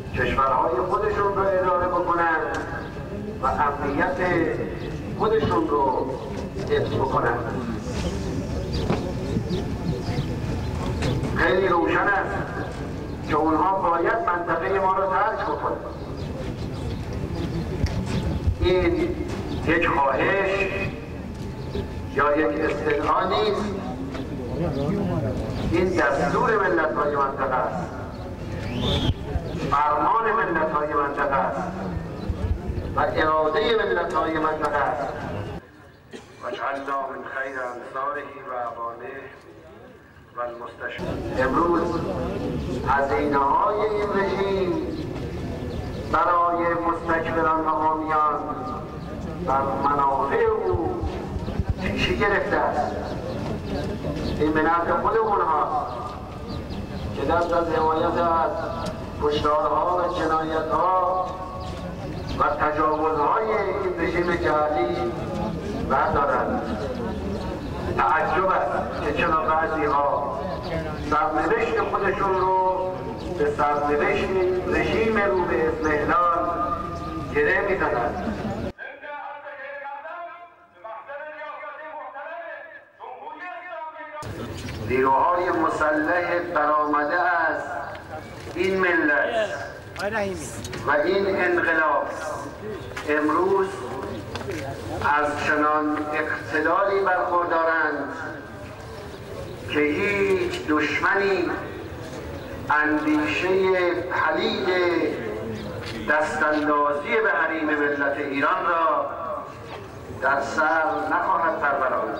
کشورهای خودشون رو اداره بکنن و امنیت خودشون رو حفظ بکنن. خیلی روشن است که اونها باید منطقه ما رو ترک بکنن. این یک خواهش یا یک استدعا نیست، این دستور ملت‌های منطقه است، فرمان ملت‌های منطقه است و اراده ملت‌های منطقه است. واجعلنا من خیر انصاره و اعوانه و المستشفى. امروز هزینه‌های این رژیم برای مستکبران و حامیان بر منافع او پیشی گرفته است. این به نفع خود اونها که دست از حمایت از کشتارها و جنایتها و تجاوزهای این رژیم جهلی بردارند. تعجب است که چرا بعضی‌ها سرنوشت خودشون رو به سرنوشت رژیم رو به استحلال گره می‌زنند. نیروهای مسلح برآمده از این ملت و این انقلاب امروز از چنان اقتداری برخوردارند که هیچ دشمنی اندیشه پلید دستاندازی به حریم ملت ایران را در سر نخواهد پروراند.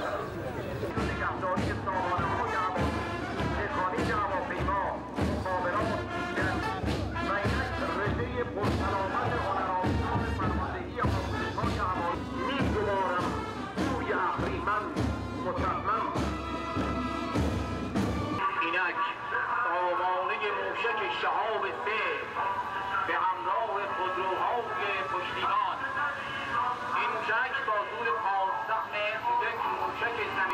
شهاب سه به همراه خودروهای پشتیبان، این موشک با طول 15 متر یک موشک زمین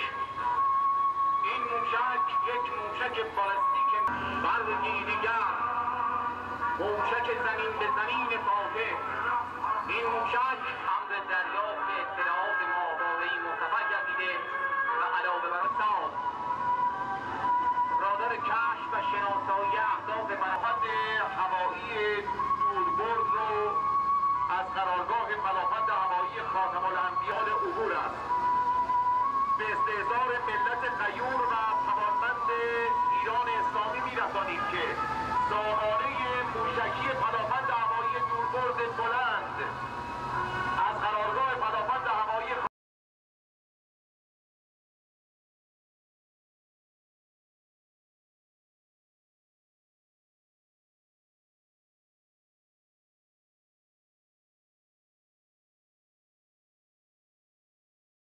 این موشک یک موشک بالستیک برگی دیگر موشک زمین به زمین فاتح. این موشک امر دریافت اطلاعات ماهواره‌ای مرتفع گردیده و علاوه بر ساز رادار کشف و شناسایی اهداف پناهند هوایی دوربرد رو از قرارگاه پناهند هوایی خاتم الانبیاء عبور است. به استحضار ملت غیور و توانمند ایران اسلامی می‌رسانیم که سامانه موشکی پناهند هوایی دوربرد بلند